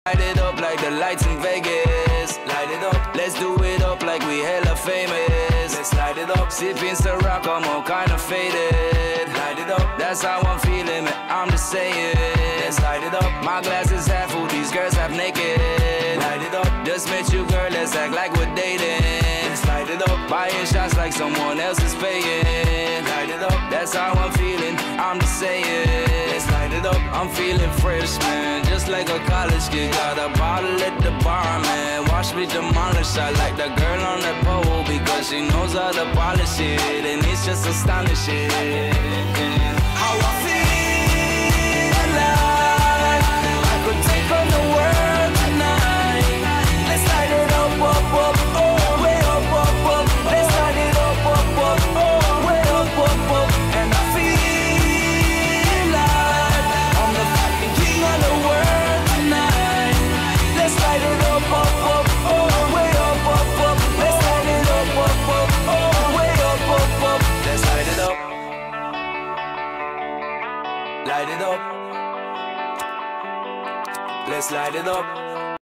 Light it up like the lights in Vegas. Light it up, let's do it up like we hella famous. Let's light it up, sipping Ciroc, I'm all kinda faded. Light it up, that's how I'm feeling, man, I'm just saying. Let's light it up, my glass is half full, these girls half naked. Light it up, just met you girl, let's act like we're dating. Let's light it up, buying shots like someone else is paying. Light it up, that's how I'm feeling, I'm just saying. Let's light it up, I'm feeling fresh, man, just like a college kid. Got a bottle at the bar, man, watch me demolish. I like the girl on the pole because she knows how to polish it, and it's just astonishing how I feel like I could take on the world tonight. Let's light it up, up, up, oh, way up, up, up. Let's light it up, up, up, oh, way up, up, up. And I feel like I'm the fucking king of the world tonight. Let's light it up, up, up, oh, way up, up, up. Let's light it up, up, up, oh, way up, up, up. Let's light it up. Light it up. Let's light it up.